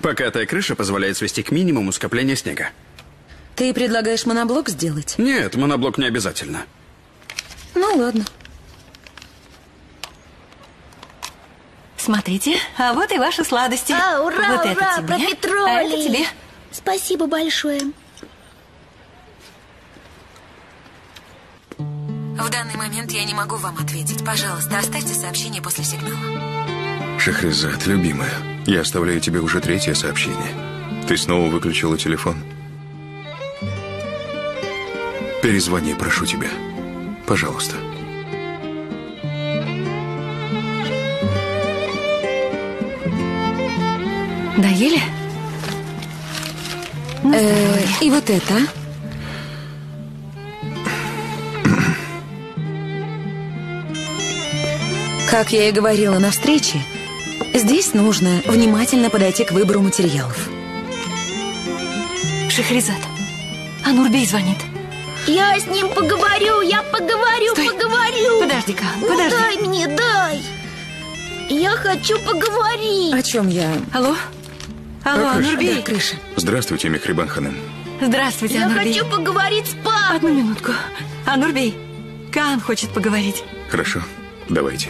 Покатая крыша позволяет свести к минимуму скопление снега. Ты предлагаешь моноблок сделать? Нет, моноблок не обязательно. Ну, ладно. Смотрите, а вот и ваши сладости. Ура, вот ура, это тебе, профитроли. а это тебе. Спасибо большое. В данный момент я не могу вам ответить. Пожалуйста, оставьте сообщение после сигнала. Шахрезад, любимая, я оставляю тебе уже 3-е сообщение. Ты снова выключила телефон? Перезвони, прошу тебя. Пожалуйста. Доели? И вот это? Как я и говорила на встрече, здесь нужно внимательно подойти к выбору материалов. Шахрезад, а Нурбей звонит. Я с ним поговорю, Стой. поговорю. Подожди-ка, подожди. Дай мне, дай. Я хочу поговорить. О чем я? Алло? Алло, А, крыша. Нурбей. Да, крыша. Здравствуйте, Мехрибан ханым. Здравствуйте, Я Анурбей. хочу поговорить с папой. Одну минутку. Анурбей, Каан хочет поговорить. Хорошо, давайте.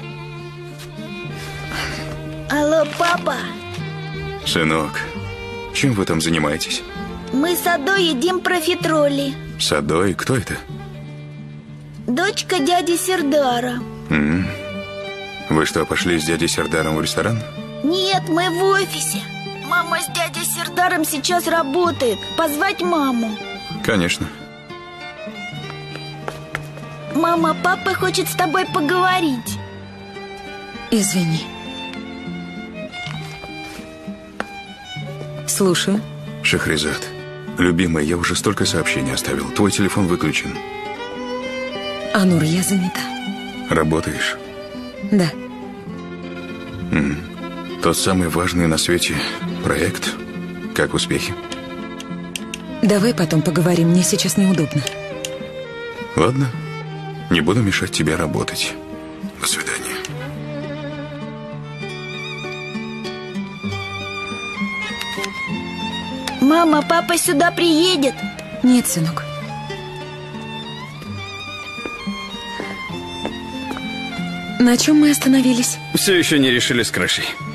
Алло, папа. Сынок, чем вы там занимаетесь? Мы с Адой едим профитроли. С Адой? Кто это? Дочка дяди Сердара. Вы что, пошли с дядей Сердаром в ресторан? Нет, мы в офисе. Мама с дядей Сердаром сейчас работает. Позвать маму. Конечно. Мама, папа хочет с тобой поговорить. Извини. Слушаю. Шахрезад, любимая, я уже столько сообщений оставил. Твой телефон выключен. Анур, я занята. Работаешь? Да. Тот самый важный на свете проект. Как успехи? Давай потом поговорим, мне сейчас неудобно. Ладно. Не буду мешать тебе работать. До свидания. Мама, папа сюда приедет. Нет, сынок. На чем мы остановились? Все еще не решили с крышей.